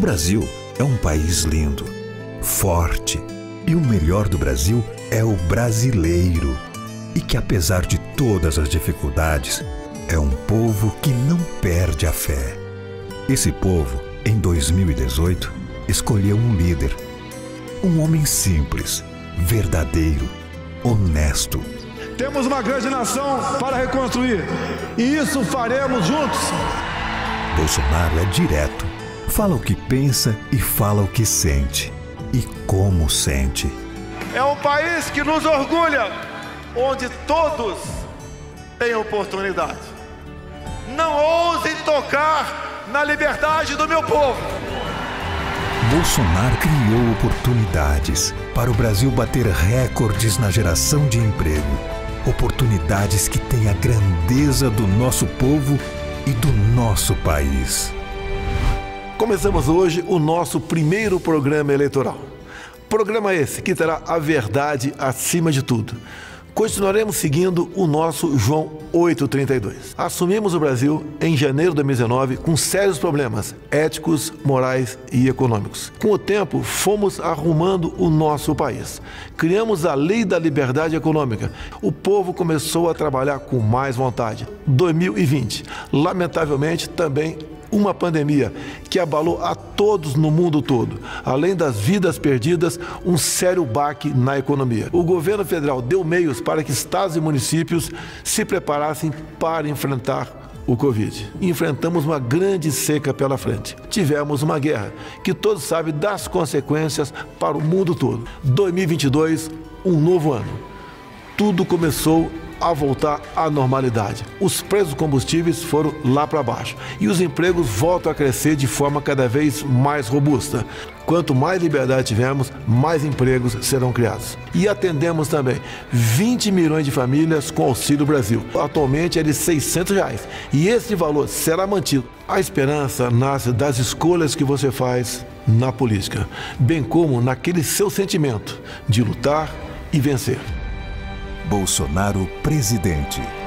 Brasil é um país lindo, forte, e o melhor do Brasil é o brasileiro. E que, apesar de todas as dificuldades, é um povo que não perde a fé. Esse povo, em 2018, escolheu um líder. Um homem simples, verdadeiro, honesto. Temos uma grande nação para reconstruir, e isso faremos juntos. Bolsonaro é direto, fala o que pensa e fala o que sente. E como sente. É um país que nos orgulha, onde todos têm oportunidade. Não ousem tocar na liberdade do meu povo. Bolsonaro criou oportunidades para o Brasil bater recordes na geração de emprego. Oportunidades que têm a grandeza do nosso povo e do nosso país. Começamos hoje o nosso primeiro programa eleitoral. Programa esse que terá a verdade acima de tudo. Continuaremos seguindo o nosso João 8,32. Assumimos o Brasil em janeiro de 2019 com sérios problemas éticos, morais e econômicos. Com o tempo, fomos arrumando o nosso país. Criamos a Lei da Liberdade Econômica. O povo começou a trabalhar com mais vontade. 2020, lamentavelmente, também uma pandemia que abalou a todos no mundo todo. Além das vidas perdidas, um sério baque na economia. O governo federal deu meios para que estados e municípios se preparassem para enfrentar o Covid. Enfrentamos uma grande seca pela frente. Tivemos uma guerra que todos sabem das consequências para o mundo todo. 2022, um novo ano. Tudo começou a voltar à normalidade. Os preços dos combustíveis foram lá para baixo e os empregos voltam a crescer de forma cada vez mais robusta. Quanto mais liberdade tivermos, mais empregos serão criados. E atendemos também 20 milhões de famílias com Auxílio Brasil. Atualmente é de R$600 e esse valor será mantido. A esperança nasce das escolhas que você faz na política, bem como naquele seu sentimento de lutar e vencer. Bolsonaro presidente.